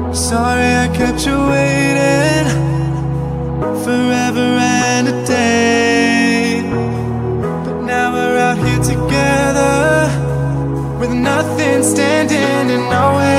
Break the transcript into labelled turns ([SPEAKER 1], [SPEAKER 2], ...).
[SPEAKER 1] Sorry I kept you waiting forever and a day. But now we're out here together with nothing standing in our way.